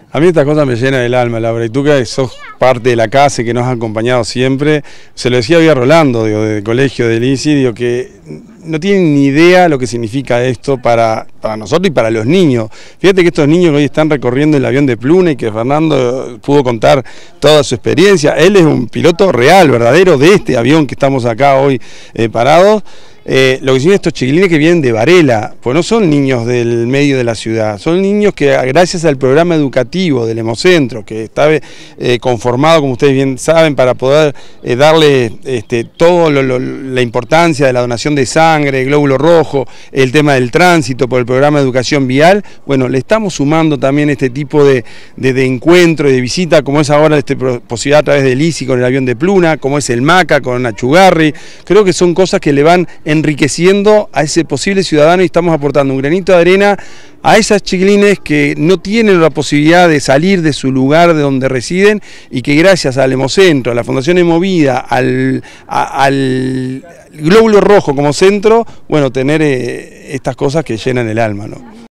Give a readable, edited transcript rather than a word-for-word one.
A mí estas cosas me llenan el alma, Laura, y tú que sos parte de la casa y que nos has acompañado siempre, se lo decía hoy a Rolando, digo, del colegio de Lisi, digo, que no tienen ni idea lo que significa esto para nosotros y para los niños. Fíjate que estos niños que hoy están recorriendo el avión de Pluna y que Fernando pudo contar toda su experiencia, él es un piloto real, verdadero, de este avión que estamos acá hoy parados. Lo que significa estos chiquilines que vienen de Varela, pues no son niños del medio de la ciudad, son niños que gracias al programa educativo del Hemocentro, que está conformado, como ustedes bien saben, para poder darle toda la importancia de la donación de sangre, glóbulo rojo, el tema del tránsito por el programa de educación vial, bueno, le estamos sumando también este tipo de encuentro y de visita, como es ahora posibilidad a través de Lisi con el avión de Pluna, como es el Maca con Achugarri. Creo que son cosas que le van enriqueciendo a ese posible ciudadano y estamos aportando un granito de arena a esas chiquilines que no tienen la posibilidad de salir de su lugar de donde residen y que gracias al Hemocentro, a la Fundación Hemovida, al Glóbulo Rojo como centro, bueno, tener estas cosas que llenan el alma, ¿no?